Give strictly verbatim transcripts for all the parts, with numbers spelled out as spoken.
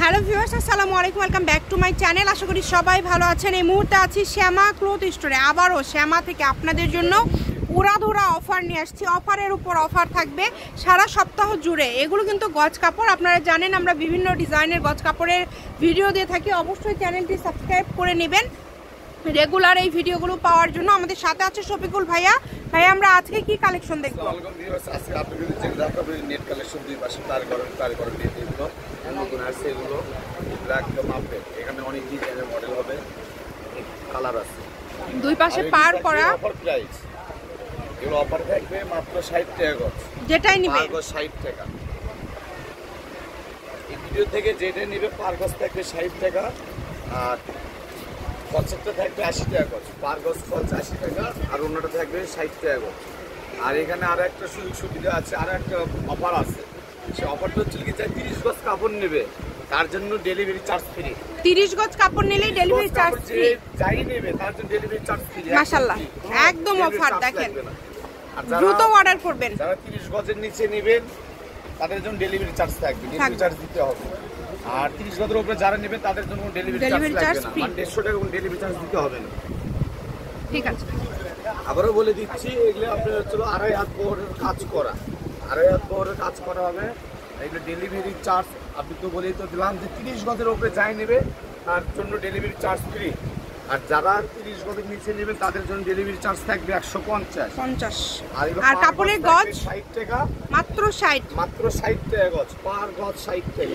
Hello viewers, আসসালামু আলাইকুম, welcome back to my channel. আশা করি সবাই ভালো আছেন। এই মুহূর্তে আছি শ্যামা ক্লথ স্টোরে। আবারও শ্যামা থেকে আপনাদের জন্য উড়াধুরা অফার নিয়ে আসছি। অফারের উপর অফার থাকবে সারা সপ্তাহ জুড়ে। এগুলো কিন্তু গজ কাপড়, আপনারা জানেন আমরা বিভিন্ন ডিজাইনের গজ কাপড়ের ভিডিও দিয়ে থাকি। অবশ্যই চ্যানেলটি সাবস্ক্রাইব করে নেবেন রেগুলার এই ভিডিওগুলো পাওয়ার জন্য। আমাদের সাথে আছে শফিকুল ভাইয়া। ভাই, আমরা আজকে কি কালেকশন দেখবো? ওয়েলকাম ভিউয়ার্স, আজকে আপনাদের যে দেখাবো নেট কালেকশন, দুই পাশে তার গরম তার গরম দিয়ে এগুলো নতুন আসছে। এগুলো একদম আপডেট, এখানে অনেক ডিজাইনের মডেল হবে, কালার আছে, দুই পাশে পার করা। অফার প্রাইস এগুলো অফার থাকবে মাত্র ষাট টাকা গজ, যেটাই নিবে পার গজ ষাট টাকা। এই ভিডিও থেকে যেটা নিবে পার গজ থাকবে ষাট টাকা, আর কনসেপ্টটা থাকবে আশি টাকা গজ, পার গজ খরচ আশি টাকা, আর অন্যটা থাকবে ষাট টাকা গজ। আর এখানে আরো একটা সুযোগ সুবিধা আছে, আর একটা অফার আছে। সে অফারটা হচ্ছে কি, যাই তিরিশ গজ কাপড় নেবে তার জন্য ডেলিভারি চার্জ ফ্রি। তিরিশ গজ কাপড় নিলেই ডেলিভারি চার্জ ফ্রি। যাই নেবে তার জন্য ডেলিভারি চার্জ ফ্রি। মাশাআল্লাহ, একদম অফার। দেখেন, আর দ্রুত অর্ডার করবেন। যারা তিরিশ গজের নিচে নেবেন তাদের জন্য ডেলিভারি চার্জ থাকবে, ডেলিভারি চার্জ দিতে হবে। আর তিরিশ গজের উপরে যারা নেবেন তাদের জন্য ডেলিভারি চার্জ লাগবে না, মানে দেড়শো টাকা কোনো ডেলিভারি চার্জ দিতে হবে না। ঠিক আছে, আবারও বলে দিচ্ছি, এগুলো আপনার হচ্ছে আড়াই হাত বহরের কাজ করা, আড়াই হাত বহরের কাজ করা হবে। এগুলো ডেলিভারি চার্জ আপনি তো বলেই তো দিলাম যে তিরিশ গজের উপরে যাই নেবে তার জন্য ডেলিভারি চার্জ ফ্রি। আর যারা তিরিশ গজের নিচে নেবেন তাদের জন্য ডেলিভারি চার্জ থাকবে একশো পঞ্চাশ পঞ্চাশ। আর কাপড়ের গজ ষাট টাকা, মাত্র ষাট, মাত্র ষাট টাকা গজ, পার গজ ষাট টাকা,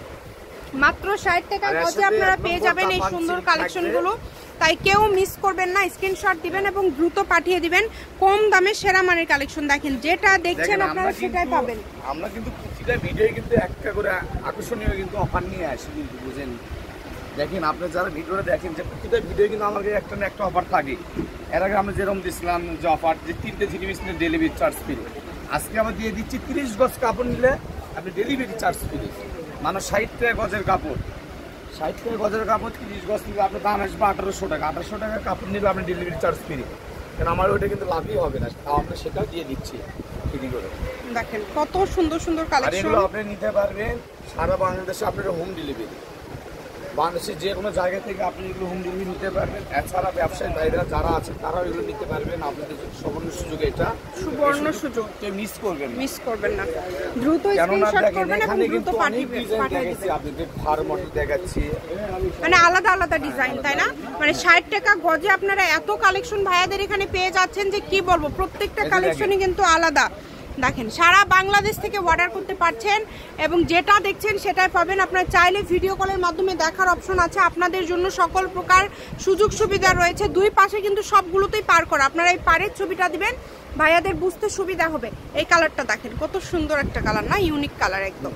মাত্র ষাট টাকা গজে আপনারা পেয়ে যাবেন এই সুন্দর কালেকশনগুলো। তাই কেউ মিস করবেন না, স্ক্রিনশট দিবেন এবং দ্রুত পাঠিয়ে দিবেন। কম দামে সেরা মানের কালেকশন। দেখেন, যেটা দেখছেন আপনারা সেটাই পাবেন। আমরা কিন্তু প্রতিটা ভিডিও কিন্তু একটা করে আকর্ষণীয় কিন্তু অফার নিয়ে আসি, কিন্তু বুঝেন। দেখেন, আপনি যারা ভিডিওটা দেখেন যে প্রতিটা ভিডিও কিন্তু আমাদের একটা না একটা অফার থাকে। এর আগে আমরা যেরকম দিচ্ছিলাম যে অফার, যে তিনটে জিনিস নিয়ে ডেলিভারি চার্জ ফ্রি, আজকে আমরা দিয়ে দিচ্ছি তিরিশ গজ কাপড় নিলে আপনি ডেলিভারি চার্জ ফ্রি। মানে ষাট টাকা গজের কাপড়, ষাট টাকা গজের কাপড় তিরিশ গজ নিলে আপনার দাম আসবে আঠারোশো টাকা। আঠারোশো টাকার কাপড় নিলে আপনি ডেলিভারি চার্জ ফ্রি, কারণ আমার ওইটা কিন্তু লাভই হবে না, তাও আমরা সেটাও দিয়ে দিচ্ছি ফ্রি করে। দেখেন কত সুন্দর সুন্দর কালেকশন। এগুলো আপনি নিতে পারবেন সারা বাংলাদেশে, আপনার হোম ডেলিভারি, বাংলাদেশের যে কোনো জায়গা থেকে আপনি এগুলো হোম ডেলিভারি নিতে পারবেন। এছাড়া ব্যবসায়ী ভাইরা যারা আছেন তারাও এগুলো নিতে পারবেন। আপনাদের সুবর্ণ সুযোগ, এটা সুবর্ণ সুযোগ, মিস করবেন না, মিস করবেন না। দ্রুত স্ক্রিনশট করবেন এবং দ্রুত পাঠিয়ে দিবেন। আপনাদের ফার মডেল দেখাচ্ছি, মানে আলাদা আলাদা ডিজাইন, তাই না? মানে ষাট টাকা গজে আপনারা এত কালেকশন ভাইয়াদের এখানে পেয়ে যাচ্ছেন যে কি বলবো। প্রত্যেকটা কালেকশনই কিন্তু আলাদা। দেখেন, সারা বাংলাদেশ থেকে অর্ডার করতে পারছেন এবং যেটা দেখছেন সেটাই পাবেন। আপনারা চাইলে ভিডিও কলের মাধ্যমে দেখার অপশন আছে। আপনাদের জন্য সকল প্রকার সুযোগ সুবিধা রয়েছে। দুই পাশে কিন্তু সবগুলোতেই পার করা। আপনারা এই পাড়ের ছবিটা দিবেন, ভাইয়াদের বুঝতে সুবিধা হবে। এই কালারটা দেখেন, কত সুন্দর একটা কালার না, ইউনিক কালার একদম।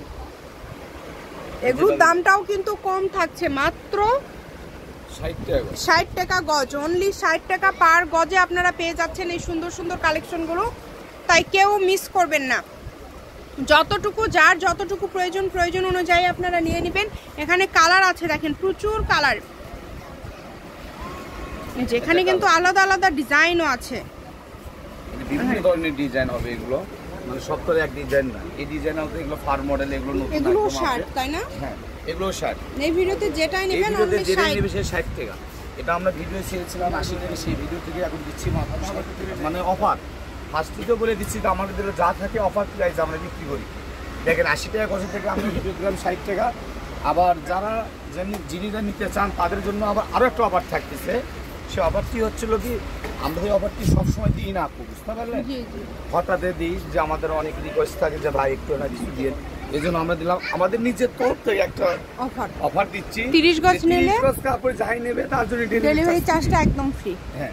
এগুলোর দামটাও কিন্তু কম থাকছে, মাত্র ষাট টাকা গজ, অনলি ষাট টাকা পার গজে আপনারা পেয়ে যাচ্ছেন এই সুন্দর সুন্দর কালেকশনগুলো। তাই কেউ মিস করবেন না। যতটুকু যার যতটুকু প্রয়োজন প্রয়োজন অনুযায়ী আপনারা নিয়ে নেবেন। এখানে কালার আছে, দেখেন প্রচুর কালার, যেখানে কিন্তু আলাদা আলাদা ডিজাইনও আছে। বিভিন্ন ধরনের ডিজাইন হবে এগুলো, মানে সব তো এক ডিজাইন না। এই ডিজাইন হবে এগুলো ফার মডেল, এগুলো নতুন, এগুলো শার্ট, তাই না? হ্যাঁ, এগুলো শার্ট। এই ভিডিওতে যেটাই নেবেন অনলি ষাট টাকা। এটা আমরা ভিডিও ছেড়েছিলাম আশি টাকা, সেই ভিডিও থেকে এখন দিচ্ছি মানে অফার। ফার্স্ট থেকে বলে দিচ্ছি তো আমাদের যা থাকে অফার প্রাইস আমরা বিক্রি করি। দেখেন, আশি টাকা গজ থেকে আমরা ভিডিও দিলাম ষাট টাকা। আবার যারা যিনিরা নিতে চান তাদের জন্য আবার আরও একটা অফার থাকতেছে। সে অফারটি হচ্ছিল কি, আমরা এই অফারটি সবসময় দিই না আপু, বুঝতে পারলেন? হঠাৎ দিই যে আমাদের অনেক রিকোয়েস্ট থাকে যে ভাই একটু না কিছু দিয়ে, এই জন্য আমরা দিলাম আমাদের নিজের তরফ থেকে একটা অফার অফার দিচ্ছি। তিরিশ গজ নিলে কাপড় যাই নেবে তার জন্য ডেলিভারি চার্জটা একদম ফ্রি। হ্যাঁ,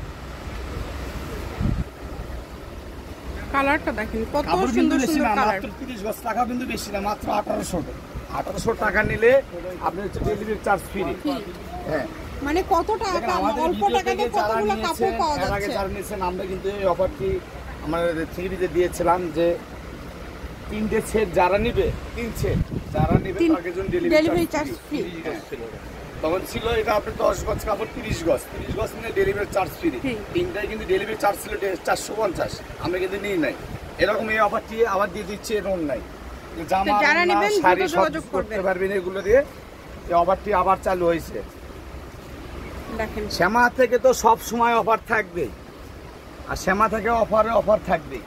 কালারটা দেখেন কত সুন্দর সুন্দর কালার। তিরিশ গজ টাকা কিন্তু বেশি না, মাত্র আঠারোশো টাকা। আঠারোশো টাকা নিলে আপনি হচ্ছে ডেলিভারি চার্জ ফ্রি। হ্যাঁ, মানে কত টাকা, অল্প টাকাতে কতগুলো কাপড় পাওয়া যাচ্ছে। আগে যারা নিয়েছেন, আমরা কিন্তু এই অফারটি আমাদের থ্রিতে দিয়েছিলাম যে তিনটে সেট যারা নিবে, তিন সেট যারা নিবে তাদের জন্য ডেলিভারি চার্জ ফ্রি। তখন ছিল এটা আপনি দশ গজ কাপড় তিরিশ গজ, তিরিশ গজ নিলে ডেলিভারি চার্জ ফ্রি। তিনটায় কিন্তু ডেলিভারি চার্জ ছিল চারশো পঞ্চাশ, আমরা কিন্তু নিই নাই। এরকম এই অফারটি আবার দিয়ে দিচ্ছি, এরকম নাই। জামা যারা ওড়না, নেবেন শাড়ি দ্রুত সব যোগাযোগ করতে করবেন। পারবেন এগুলো দিয়ে। এই অফারটি আবার চালু হয়েছে। দেখেন শ্যামা থেকে তো সব সময় অফার থাকবে, আর শ্যামা থেকে অফারে অফার থাকবে।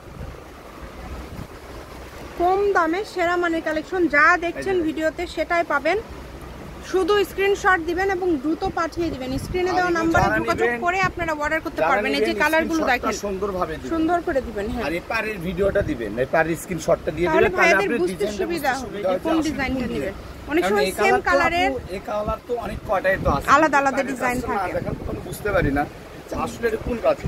কম দামে সেরা মানের কালেকশন যা দেখছেন ভিডিওতে সেটাই পাবেন। শুধু স্ক্রিনশট দিবেন এবং দ্রুত পাঠিয়ে দিবেন। স্ক্রিনে দেওয়া নাম্বারে যোগাযোগ করে আপনারা অর্ডার করতে পারবেন। এই যে কালারগুলো দেখেন সুন্দরভাবে দিবেন, সুন্দর করে দিবেন। হ্যাঁ, আর এই পারের ভিডিওটা দিবেন, এই পারের স্ক্রিনশটটা দিয়ে তাহলে দিবেন, তাহলে ভাইদের আপনি বুঝতে ডিজাইনটা সুবিধা বুঝতে হবে সুবিধা যে হবে কোন আসলে ডিজাইনটা কোন নেবেন। দিবেন। অনেক কারণ সময় এই সেম কালার তো কালারের আপু, এই কালার তো অনেক কয়টাই তো আছে, আলাদা আলাদা পারের ডিজাইন কাছে না থাকে। দেখেন তো আমি বুঝতে পারি না যে আসলে এটা কোন কাছে।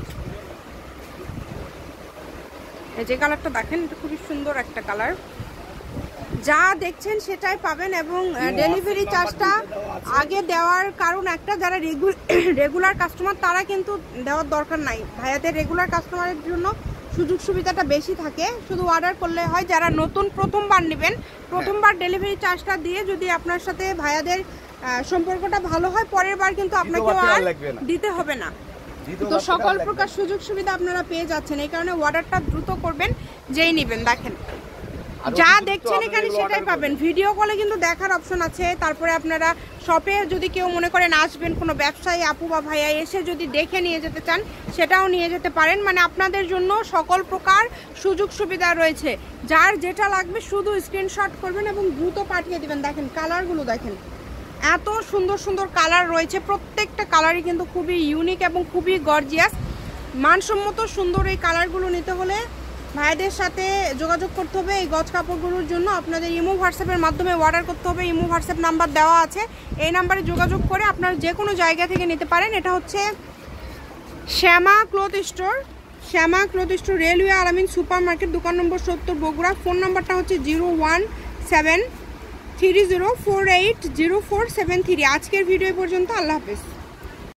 এই যে কালারটা দেখেন, এটা খুবই সুন্দর একটা কালার। যা দেখছেন সেটাই পাবেন এবং ডেলিভারি চার্জটা আগে দেওয়ার কারণ একটা, যারা রেগুলার কাস্টমার তারা কিন্তু দেওয়ার দরকার নাই। ভাইয়াদের রেগুলার কাস্টমারের জন্য সুযোগ সুবিধাটা বেশি থাকে, শুধু অর্ডার করলে হয়। যারা নতুন প্রথমবার নেবেন, প্রথমবার ডেলিভারি চার্জটা দিয়ে যদি আপনার সাথে ভাইয়াদের সম্পর্কটা ভালো হয়, পরের বার কিন্তু আপনাকে আর দিতে হবে না। তো সকল প্রকার সুযোগ সুবিধা আপনারা পেয়ে যাচ্ছেন, এই কারণে অর্ডারটা দ্রুত করবেন যেই নেবেন। দেখেন যা দেখছেন এখানে সেটাই পাবেন। ভিডিও কলে কিন্তু দেখার অপশন আছে। তারপরে আপনারা শপে যদি কেউ মনে করেন আসবেন, কোনো ব্যবসায়ী আপু বা ভাইয়া এসে যদি দেখে নিয়ে যেতে চান সেটাও নিয়ে যেতে পারেন। মানে আপনাদের জন্য সকল প্রকার সুযোগ সুবিধা রয়েছে। যার যেটা লাগবে শুধু স্ক্রিনশট করবেন এবং দ্রুত পাঠিয়ে দিবেন। দেখেন কালারগুলো দেখেন, এত সুন্দর সুন্দর কালার রয়েছে। প্রত্যেকটা কালারই কিন্তু খুবই ইউনিক এবং খুবই গর্জিয়াস। মানসম্মত সুন্দর এই কালারগুলো নিতে হলে ভাইদের সাথে যোগাযোগ করতে হবে। এই গজ কাপড়গুলোর জন্য আপনাদের ইমো হোয়াটসঅ্যাপের মাধ্যমে অর্ডার করতে হবে। ইমো হোয়াটসঅ্যাপ নাম্বার দেওয়া আছে, এই নাম্বারে যোগাযোগ করে আপনারা যে কোনো জায়গা থেকে নিতে পারেন। এটা হচ্ছে Shyama cloth store, Shyama cloth store, railway Alamin super market, দোকান নম্বর সত্তর, বগুড়া। ফোন নাম্বারটা হচ্ছে zero one seven three zero four eight zero four seven three. আজকের ভিডিও পর্যন্ত, আল্লাহ হাফেজ।